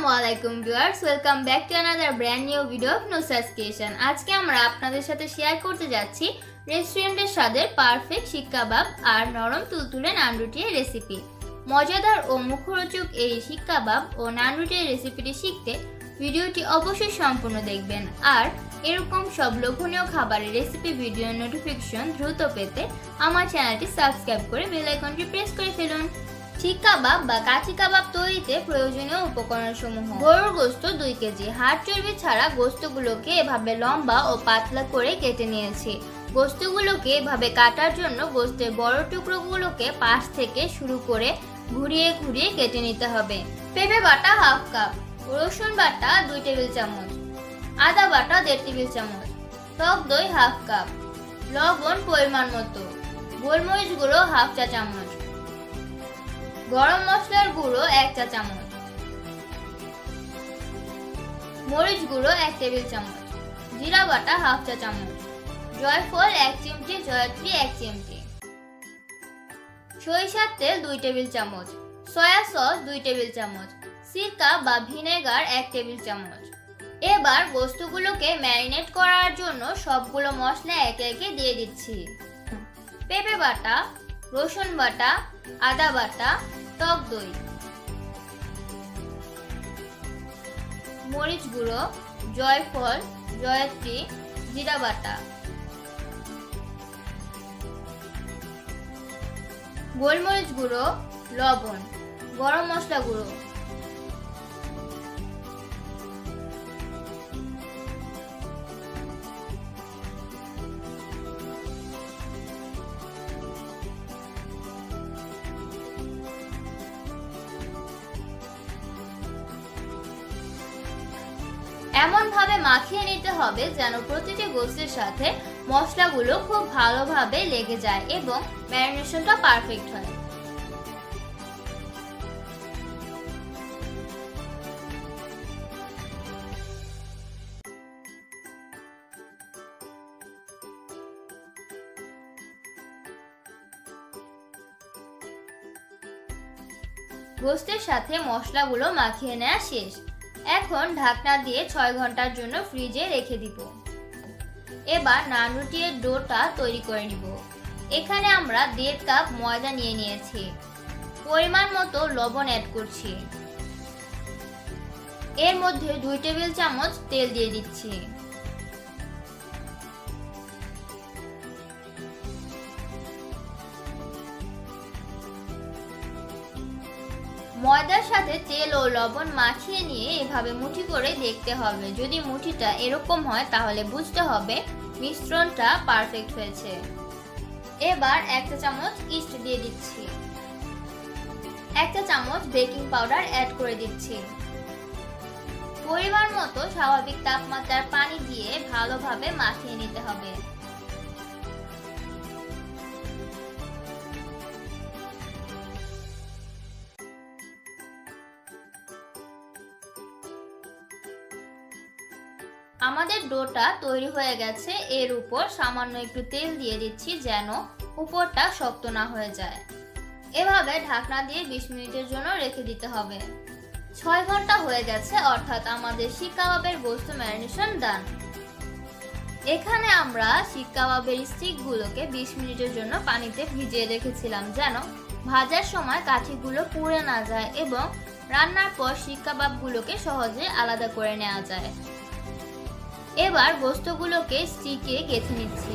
আসসালামু আলাইকুম viewers, welcome back to another brand new video of Nusrat kitchen. আজকে আমরা আপনাদের সাথে শেয়ার করতে যাচ্ছি রেস্টুরেন্টের স্বাদের পারফেক্ট শিক কাবাব আর নরম তুলতুলে নান রুটির রেসিপি। মজাদার ও মুখরোচক এই শিক কাবাব ও নান রুটির রেসিপিটি শিখতে ভিডিওটি অবশ্যই সম্পূর্ণ দেখবেন। আর এরকম সব লোভনীয় খাবারের রেসিপি ভিডিও নোটিফিকেশন দ্রুত পেতে আমার চ্যানেলটি সাবস্ক্রাইব করে বেল আইকনটি প্রেস করে ফেলুন। শিক কাবাব বা কাচি কাবাব তৈরিতে প্রয়োজনীয় উপকরণসমূহ: গরুর গোশত 2 কেজি। হাড় চর্বি ছাড়া গোশতগুলোকে এভাবে লম্বা ও পাতলা করে কেটে নিয়েছি। গোশতগুলোকে এভাবে কাটার জন্য গোশতের বড় টুকরোগুলোকে পাশ থেকে শুরু করে ঘুরিয়ে ঘুরিয়ে কেটে নিতে হবে। পেঁপে বাটা হাফ কাপ, রসুন বাটা 2 টেবিল চামচ, আদা বাটা 1.5 টেবিল চামচ, টক দই হাফ কাপ, লবণ পরিমাণ মতো, গোলমরিচ গুঁড়ো হাফ চা চামচ, গরম মশলার গুঁড়ো 1 চা চামচ, মরিচ গুঁড়ো 1 টেবিল চামচ, জিরা বাটা হাফ চা চামচ, জয়ফল 1 চিমটি, জয়ত্রী 1 চিমটি, সরিষার তেল 2 টেবিল চামচ, সয়া সস 2 টেবিল চামচ, সিরকা বা ভিনেগার 1 টেবিল চামচ। এবার গোশতগুলোকে ম্যারিনেট করার জন্য সবগুলো মশলা একে একে দিয়ে দিচ্ছি। পেঁপে বাটা, রসুন বাটা, আদা বাটা, টক দই, মরিচ গুঁড়ো, জয়ফল, জয়ত্রী, জিরা বাটা, গোলমরিচ গুঁড়ো, লবণ, গরম মশলা গুঁড়ো। এমন ভাবে মাখিয়ে নিতে হবে যেন প্রতিটি গোশতের সাথে মশলাগুলো খুব ভালোভাবে লেগে যায় এবং ম্যারিনেশনটা পারফেক্ট হয়। গোশতের সাথে মশলাগুলো মাখিয়ে নেওয়া শেষ। এখন ঢাকনা দিয়ে 6 ঘন্টার জন্য ফ্রিজে রেখে দিব। এবার নান রুটির ডোটা তৈরি করে নিব। এখানে আমরা 1.5 কাপ ময়দা নিয়ে নিয়েছি। পরিমাণ মতো লবণ অ্যাড করছি। এর মধ্যে 2 টেবিল চামচ তেল দিয়ে দিচ্ছি। ময়দার সাথে তেল ও লবণ মাখিয়ে নিয়ে এভাবে মুঠি করে দেখতে হবে। যদি মুঠিটা এরকম হয় তাহলে বুঝতে হবে মিশ্রণটা পারফেক্ট হয়েছে। এবার 1 চা চামচ ইস্ট দিয়ে দিচ্ছি। 1 চা চামচ বেকিং পাউডার অ্যাড করে দিচ্ছি। পরিমাণ মতো স্বাভাবিক তাপমাত্রার পানি দিয়ে ভালোভাবে মাখিয়ে নিতে হবে। আমাদের ডোটা তৈরি হয়ে গেছে। এর উপর সামান্য একটু তেল দিয়ে দিচ্ছি যেন উপরটা শক্ত না হয়ে যায়। এভাবে ঢাকনা দিয়ে 20 মিনিটের জন্য রেখে দিতে হবে। 6 ঘন্টা হয়ে গেছে, অর্থাৎ আমাদের শিক কাবাবের গোশত ম্যারিনেশন ডান। এখানে আমরা শিক কাবাবের স্টিকগুলোকে 20 মিনিটের জন্য পানিতে ভিজিয়ে রেখেছিলাম যেন ভাজার সময় কাঠিগুলো পুড়ে না যায় এবং রান্নার পর শিক কাবাবগুলোকে সহজে আলাদা করে নেওয়া যায়। এবার গোশতগুলোকে স্টিকে গেঁথে নিচ্ছি।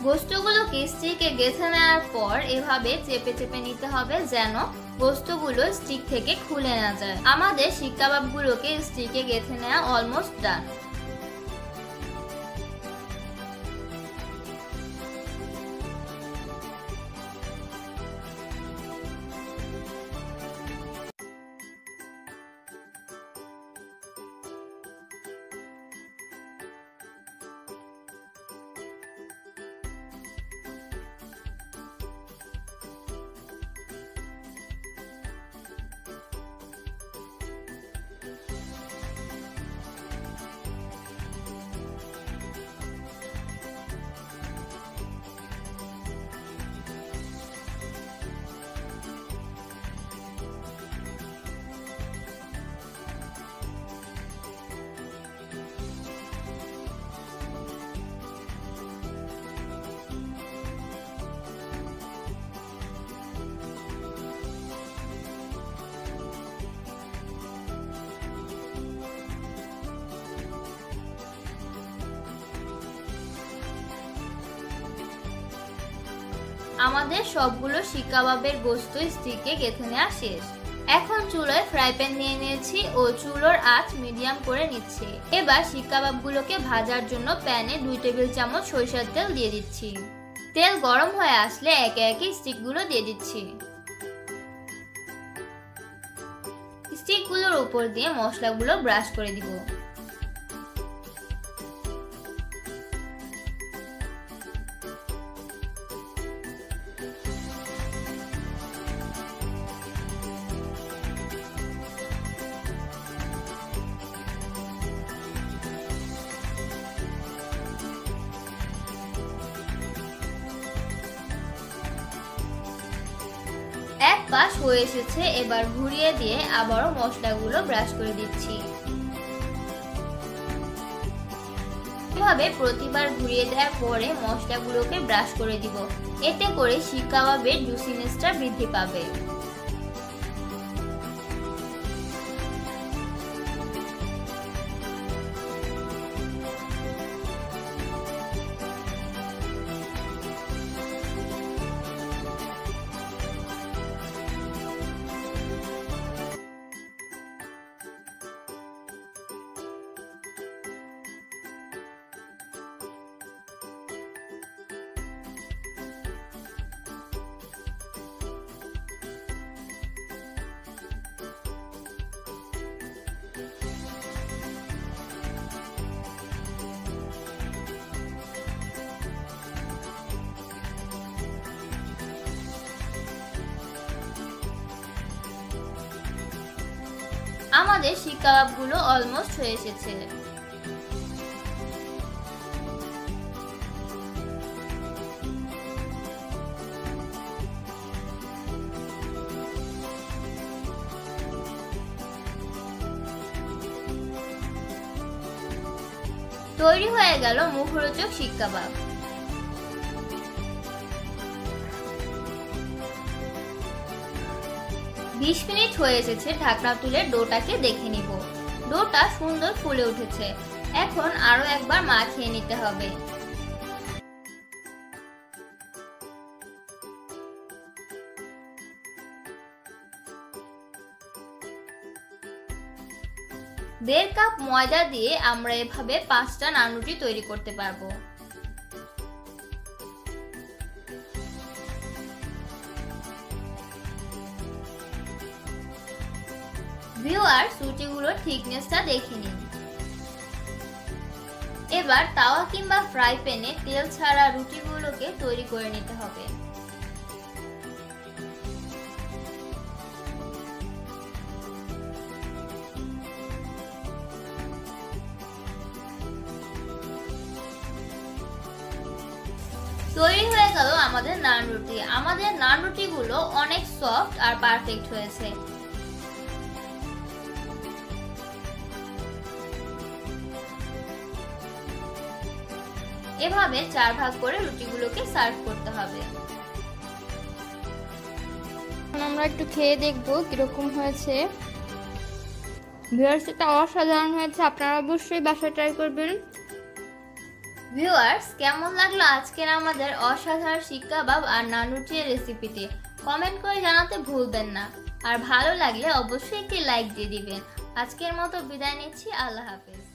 গোস্তগুলোকে স্টিকে গেঁথে নেওয়ার পর এভাবে চেপে চেপে নিতে হবে যেন গোস্তগুলো স্টিক থেকে খুলে না যায়। আমাদের শিক কাবাবগুলোকে স্টিকে গেঁথে নেওয়া অলমোস্ট ডান। আমাদের সবগুলো শিক কাবাবের গোস্ত স্টিকে গেঁথে নেওয়া শেষ। এখন চুলায় ফ্রাই প্যান নিয়ে নিয়েছি ও চুলোর আঁচ মিডিয়াম করে নিচ্ছি। এবার শিক কাবাবগুলোকে ভাজার জন্য প্যানে 2 টেবিল চামচ সরিষার তেল দিয়ে দিচ্ছি। তেল গরম হয়ে আসলে একে একে স্টিকগুলো দিয়ে দিচ্ছি। স্টিকগুলোর উপর দিয়ে মশলাগুলো ব্রাশ করে দিব। এক পাশ হয়ে এসেছে, এবার ঘুরিয়ে দিয়ে আবারও মশলাগুলো ব্রাশ করে দিচ্ছি। এভাবে প্রতিবার ঘুরিয়ে দেওয়ার পরে মশলাগুলোকে ব্রাশ করে দিব। এতে করে শিক কাবাবের জুসিনেসটা বৃদ্ধি পাবে। আমাদের শিক কাবাবগুলো অলমোস্ট হয়ে এসেছে। তৈরি হয়ে গেল মুখরোচক শিক কাবাব। 20 মিনিট হয়ে এসেছে। ঢাকনা তুলে ডোটাকে দেখে নিব। ডোটা সুন্দর ফুলে উঠেছে। এখন আরো একবার মাখিয়ে নিতে হবে। দেড় কাপ ময়দা দিয়ে আমরা এভাবে 5টা নান রুটি তৈরি করতে পারবো। ভিউয়ার্স, রুটিগুলোর থিকনেসটা দেখে নিন। এবার তাওয়া কিংবা ফ্রাই প্যানে তেল ছাড়া রুটিগুলোকে তৈরি করে নিতে হবে। তৈরি হয়ে গেল আমাদের নান রুটি। আমাদের নান রুটিগুলো অনেক সফট আর পারফেক্ট হয়েছে। এভাবে 4 ভাগ করে রুটিগুলোকে সার্ভ করতে হবে। আমরা একটু খেয়ে দেখবো কিরকম হয়েছে। ভিউয়ার্স, এটা অসাধারণ হয়েছে। আপনারা অবশ্যই বাসায় ট্রাই করবেন। ভিউয়ার্স, কেমন লাগলো আজকের আমাদের অসাধারণ শিক কাবাব আর নানরুটির রেসিপিটি? কমেন্ট করে জানাতে ভুলবেন না। আর ভালো লাগলে অবশ্যই একটি লাইক দিয়ে দিবেন। আজকের মতো বিদায় নিচ্ছি, আল্লাহ হাফেজ।